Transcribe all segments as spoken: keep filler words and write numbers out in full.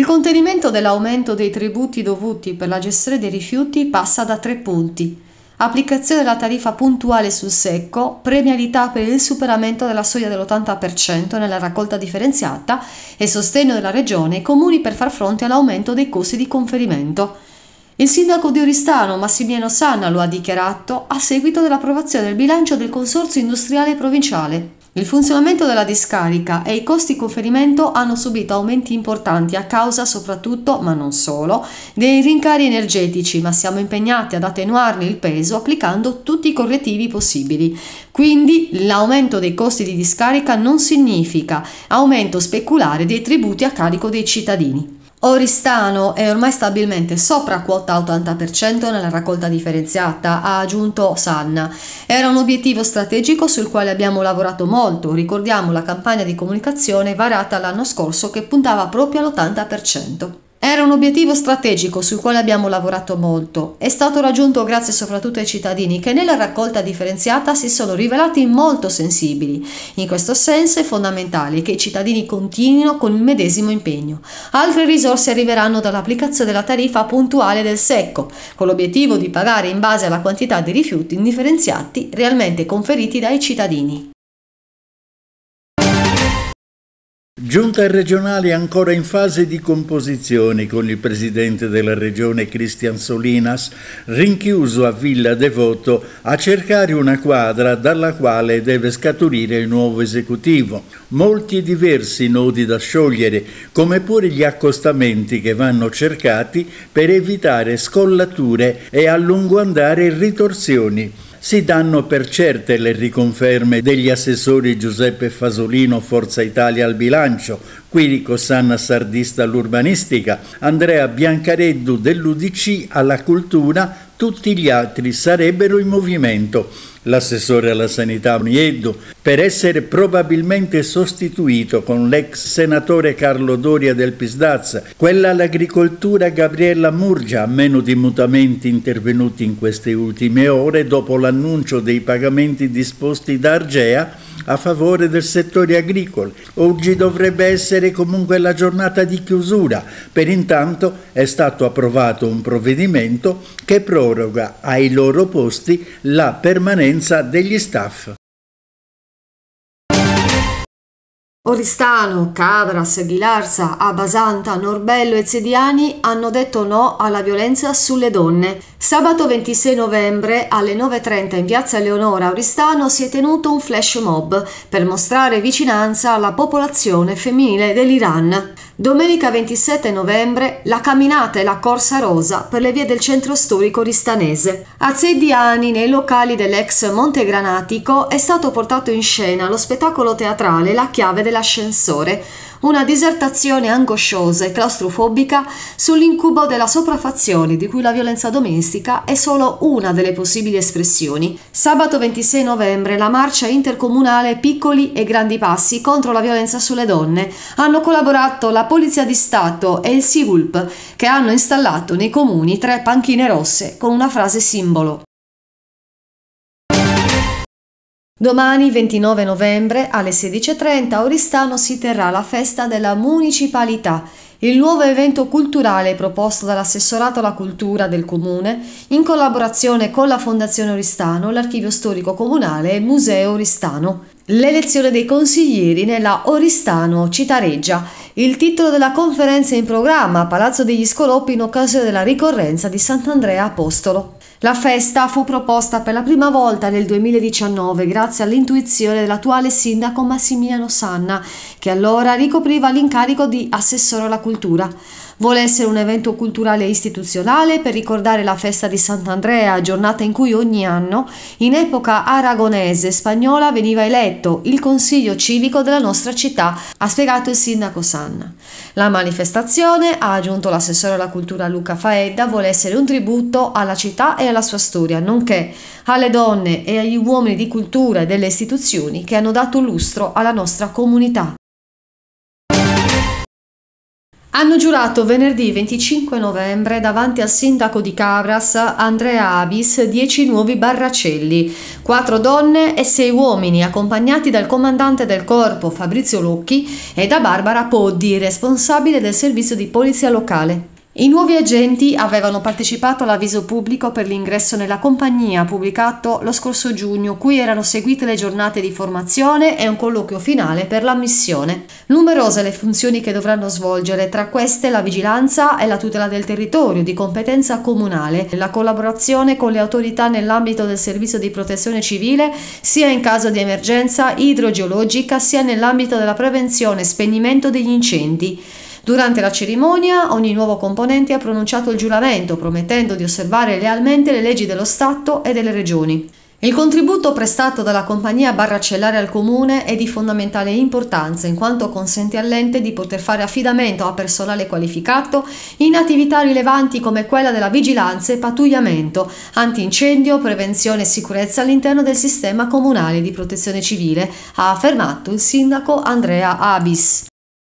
contenimento dell'aumento dei tributi dovuti per la gestione dei rifiuti passa da tre punti. Applicazione della tariffa puntuale sul secco, premialità per il superamento della soglia dell'ottanta per cento nella raccolta differenziata e sostegno della Regione ai comuni per far fronte all'aumento dei costi di conferimento. Il sindaco di Oristano, Massimiliano Sanna, lo ha dichiarato a seguito dell'approvazione del bilancio del Consorzio Industriale Provinciale. Il funzionamento della discarica e i costi di conferimento hanno subito aumenti importanti a causa soprattutto, ma non solo, dei rincari energetici, ma siamo impegnati ad attenuarne il peso applicando tutti i correttivi possibili. Quindi l'aumento dei costi di discarica non significa aumento speculare dei tributi a carico dei cittadini. Oristano è ormai stabilmente sopra quota ottanta per cento nella raccolta differenziata, ha aggiunto Sanna. Era un obiettivo strategico sul quale abbiamo lavorato molto, ricordiamo la campagna di comunicazione varata l'anno scorso che puntava proprio all'ottanta per cento. Era un obiettivo strategico sul quale abbiamo lavorato molto. È stato raggiunto grazie soprattutto ai cittadini che nella raccolta differenziata si sono rivelati molto sensibili. In questo senso è fondamentale che i cittadini continuino con il medesimo impegno. Altre risorse arriveranno dall'applicazione della tariffa puntuale del secco, con l'obiettivo di pagare in base alla quantità di rifiuti indifferenziati realmente conferiti dai cittadini. Giunta regionale ancora in fase di composizione con il presidente della regione Cristian Solinas, rinchiuso a Villa Devoto a cercare una quadra dalla quale deve scaturire il nuovo esecutivo. Molti e diversi nodi da sciogliere, come pure gli accostamenti che vanno cercati per evitare scollature e a lungo andare ritorsioni. Si danno per certe le riconferme degli assessori Giuseppe Fasolino, Forza Italia al bilancio, Quirico Sanna Sardista all'urbanistica, Andrea Biancareddu dell'U D C alla cultura, tutti gli altri sarebbero in movimento. L'assessore alla sanità Nieddu, per essere probabilmente sostituito con l'ex senatore Carlo Doria del Pisdazza, quella all'agricoltura Gabriella Murgia, a meno di mutamenti intervenuti in queste ultime ore dopo l'annuncio dei pagamenti disposti da Argea a favore del settore agricolo. Oggi dovrebbe essere comunque la giornata di chiusura. Per intanto è stato approvato un provvedimento che proroga ai loro posti la permanenza degli staff. Oristano, Cabras, Ghilarza, Abasanta, Norbello e Zediani hanno detto no alla violenza sulle donne. Sabato ventisei novembre alle nove e trenta in piazza Leonora a Oristano si è tenuto un flash mob per mostrare vicinanza alla popolazione femminile dell'Iran. Domenica ventisette novembre la camminata e la corsa rosa per le vie del centro storico oristanese. A Zediani, nei locali dell'ex Monte Granatico, è stato portato in scena lo spettacolo teatrale La chiave dell'ascensore, una disertazione angosciosa e claustrofobica sull'incubo della sopraffazione di cui la violenza domestica è solo una delle possibili espressioni. Sabato ventisei novembre la marcia intercomunale Piccoli e Grandi Passi contro la violenza sulle donne. Hanno collaborato la Polizia di Stato e il SIVULP, che hanno installato nei comuni tre panchine rosse con una frase simbolo. Domani ventinove novembre alle sedici e trenta a Oristano si terrà la festa della municipalità, il nuovo evento culturale proposto dall'assessorato alla cultura del comune in collaborazione con la Fondazione Oristano, l'Archivio Storico Comunale e il Museo Oristano. L'elezione dei consiglieri nella Oristano Citareggia. Il titolo della conferenza in programma a Palazzo degli Scolopi in occasione della ricorrenza di Sant'Andrea Apostolo. La festa fu proposta per la prima volta nel duemiladiciannove grazie all'intuizione dell'attuale sindaco Massimiliano Sanna, che allora ricopriva l'incarico di assessore alla cultura. Vuole essere un evento culturale e istituzionale per ricordare la festa di Sant'Andrea, giornata in cui ogni anno, in epoca aragonese e spagnola, veniva eletto il consiglio civico della nostra città, ha spiegato il sindaco Sanna. La manifestazione, ha aggiunto l'assessore alla cultura Luca Faedda, vuole essere un tributo alla città e alla sua storia, nonché alle donne e agli uomini di cultura e delle istituzioni che hanno dato lustro alla nostra comunità. Hanno giurato venerdì venticinque novembre davanti al sindaco di Cabras, Andrea Abis, dieci nuovi barracelli, quattro donne e sei uomini, accompagnati dal comandante del corpo Fabrizio Lucchi e da Barbara Poddi, responsabile del servizio di polizia locale. I nuovi agenti avevano partecipato all'avviso pubblico per l'ingresso nella compagnia pubblicato lo scorso giugno, cui erano seguite le giornate di formazione e un colloquio finale per l'ammissione. Numerose le funzioni che dovranno svolgere, tra queste la vigilanza e la tutela del territorio di competenza comunale, la collaborazione con le autorità nell'ambito del servizio di protezione civile, sia in caso di emergenza idrogeologica, sia nell'ambito della prevenzione e spegnimento degli incendi. Durante la cerimonia, ogni nuovo componente ha pronunciato il giuramento, promettendo di osservare lealmente le leggi dello Stato e delle regioni. Il contributo prestato dalla compagnia barracellare al comune è di fondamentale importanza, in quanto consente all'ente di poter fare affidamento a personale qualificato in attività rilevanti come quella della vigilanza e pattugliamento, antincendio, prevenzione e sicurezza all'interno del sistema comunale di protezione civile, ha affermato il sindaco Andrea Abis.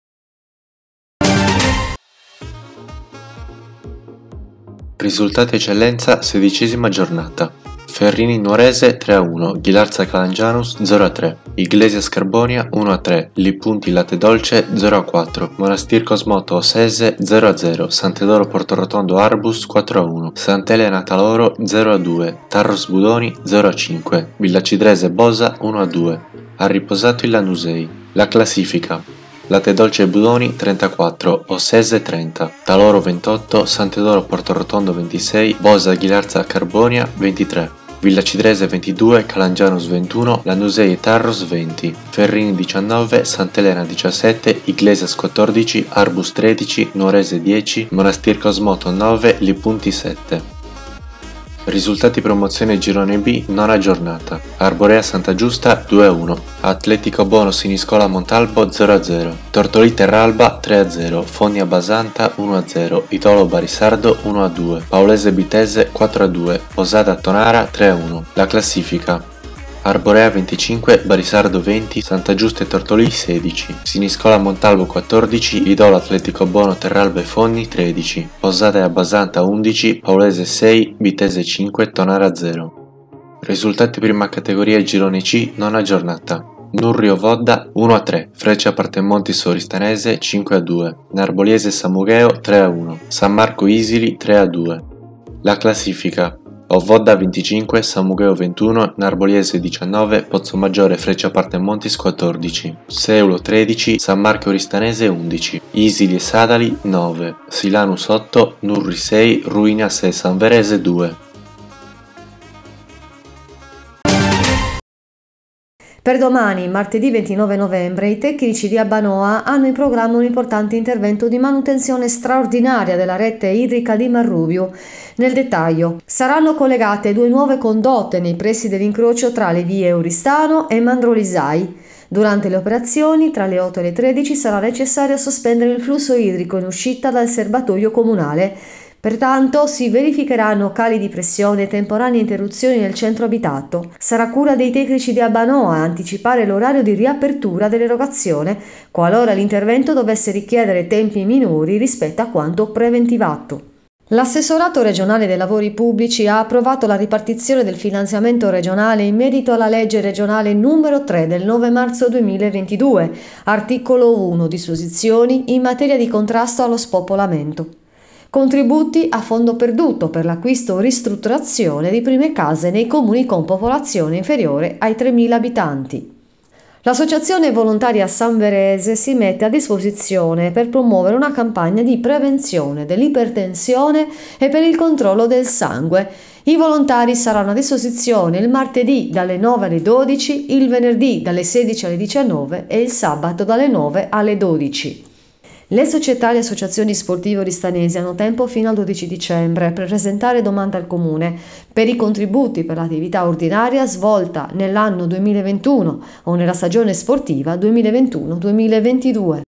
Risultati eccellenza, sedicesima giornata. Ferrini Nuorese tre a uno, Ghilarza Calangianus zero a tre, Iglesias Carbonia uno a tre, Lipunti Latte Dolce zero a quattro, Monastir Cosmoto Osese zero a zero, Sant'Edoro Portorotondo Arbus quattro a uno, Sant'Elena Taloro zero a due, Tarros Budoni zero a cinque, Villacidrese Bosa uno a due. Ha riposato il Lanusei. La classifica: Latte Dolce Budoni trentaquattro, Osese trenta, Taloro ventotto, Sant'Edoro Portorotondo ventisei, Bosa Ghilarza Carbonia ventitré, Villacidrese ventidue, Calangianus ventuno, Lanusei e Tarros venti, Ferrini diciannove, Sant'Elena diciassette, Iglesias quattordici, Arbus tredici, Nuorese dieci, Monastir Cosmoto nove, Lipunti sette. Risultati promozione girone B, nona giornata. Arborea Santa Giusta due a uno, Atletico Bono Siniscola Montalbo zero a zero, Tortolì Terralba tre a zero, Fogna Basanta uno a zero, Itolo Barisardo uno a due, Paolese Bitese quattro a due, Posada Tonara tre a uno. La classifica: Arborea venticinque, Barisardo venti, Santa Giusta e Tortolì sedici, Siniscola Montalbo quattordici, Idolo Atletico Bono Terralba e Fogni tredici, Posada e Abbasanta undici, Paolese sei, Bitese cinque, Tonara zero. Risultati prima categoria girone C, nona giornata. Nurrio Vodda uno a tre, Freccia Partemonti Soristanese cinque a due, Narboliese Samugheo tre a uno, San Marco Isili tre a due. La classifica: Ovodda venticinque, Samugheo ventuno, Narboliese diciannove, Pozzomaggiore Freccia Partemontis quattordici, Seulo tredici, San Marco Oristanese undici, Isili e Sadali nove, Silanus otto, Nurri sei, Ruinas e Sanverese due. Per domani, martedì ventinove novembre, i tecnici di Abbanoa hanno in programma un importante intervento di manutenzione straordinaria della rete idrica di Marrubio. Nel dettaglio, saranno collegate due nuove condotte nei pressi dell'incrocio tra le vie Euristano e Mandrolisai. Durante le operazioni, tra le otto e le tredici, sarà necessario sospendere il flusso idrico in uscita dal serbatoio comunale. Pertanto si verificheranno cali di pressione e temporanee interruzioni nel centro abitato. Sarà cura dei tecnici di Abbanoa anticipare l'orario di riapertura dell'erogazione, qualora l'intervento dovesse richiedere tempi minori rispetto a quanto preventivato. L'assessorato regionale dei lavori pubblici ha approvato la ripartizione del finanziamento regionale in merito alla legge regionale numero tre del nove marzo duemilaventidue, articolo uno, disposizioni in materia di contrasto allo spopolamento. Contributi a fondo perduto per l'acquisto o ristrutturazione di prime case nei comuni con popolazione inferiore ai tremila abitanti. L'Associazione Volontaria Sanverese si mette a disposizione per promuovere una campagna di prevenzione dell'ipertensione e per il controllo del sangue. I volontari saranno a disposizione il martedì dalle nove alle dodici, il venerdì dalle sedici alle diciannove e il sabato dalle nove alle dodici. Le società e le associazioni sportive oristanesi hanno tempo fino al dodici dicembre per presentare domanda al Comune per i contributi per l'attività ordinaria svolta nell'anno duemilaventuno o nella stagione sportiva duemilaventuno duemilaventidue.